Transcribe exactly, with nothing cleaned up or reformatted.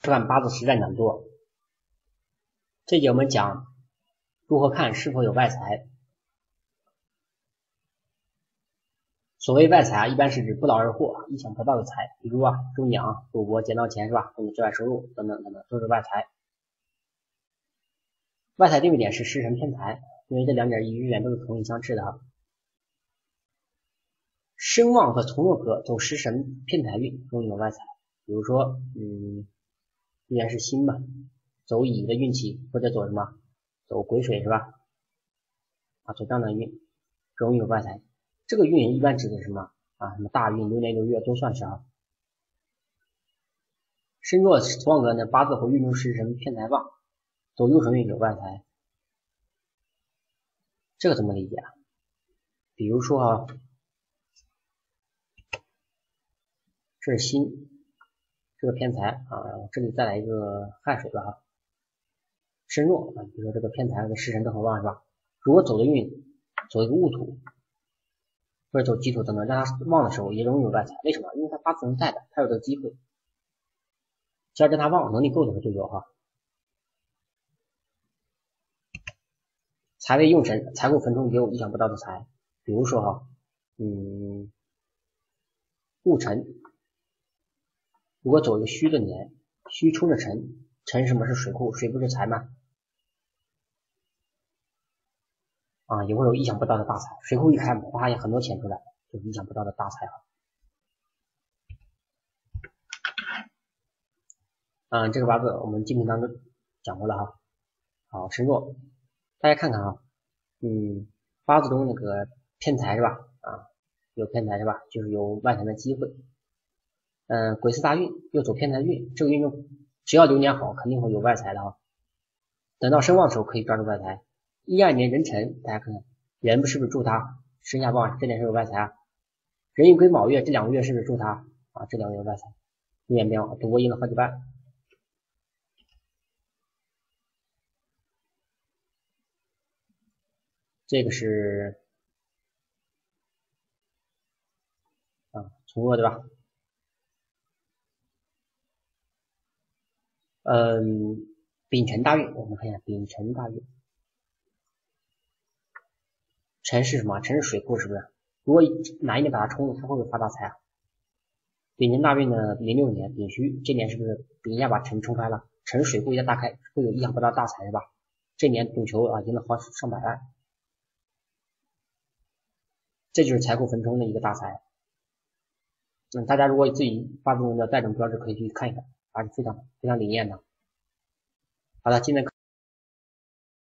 看八字实战讲座。这节我们讲如何看是否有外财。所谓外财啊，一般是指不劳而获、意想不到的财，比如啊中奖、赌博捡到钱是吧？等等之外收入等等等等都是外财。外财对应点是食神偏财，因为这两点与日元都是同义相斥的哈。身旺和从弱格走食神偏财运容易有外财，比如说嗯，依然是辛嘛，走乙的运气，或者走什么走癸水是吧？啊，走这样的运容易有外财。这个运一般指的是什么啊？什么大运、流年、流月都算是啊。身弱从旺格呢，八字或运中食神偏财旺，走右神运有外财。这个怎么理解啊？比如说啊，这是辛，这个偏财啊，这里再来一个亥水吧哈。身弱啊，比如说这个偏财和食神都很旺是吧？如果走的运走一个戊土，或者走己土等等，让它旺的时候也容易有外财。为什么？因为它八字能带的，它有这个机会。只要跟它旺，能力够的就有哈。财位用神，财库坟中也有意想不到的财。比如说哈，嗯，戊辰，如果走一个戌的年，戌冲着辰，辰什么是水库？水不是财吗？啊，也会有意想不到的大财。水库一开，哗呀，很多钱出来，就是意想不到的大财哈。嗯，这个八字我们基本当中讲过了哈。好，身弱，大家看看啊，嗯，八字中那个偏财是吧？啊，有偏财是吧？就是有外财的机会。嗯，癸巳大运又走偏财运，这个运中只要流年好，肯定会有外财的啊。等到身旺的时候可以抓住外财。一二年壬辰，大家看看人是不是助他身下旺，这点是有外财啊。壬寅癸卯月这两个月是不是助他啊？这两个月有外财，流年变旺，赌博赢了好几万。这个是啊从弱对吧？嗯，丙辰大运，我们看一下丙辰大运。辰是什么？辰是水库，是不是？如果哪一年把它冲了，它会不会发大财啊？丙辰大运呢，零六年丙戌，这年是不是丙一下把辰冲开了？辰水库一下大开，会有意想不到大财是吧？这年赌球啊，赢了好上百万，这就是财库坟冲的一个大财。嗯，大家如果自己八字中的带这种标志，可以去看一看，还是非常非常灵验的。好的，今天。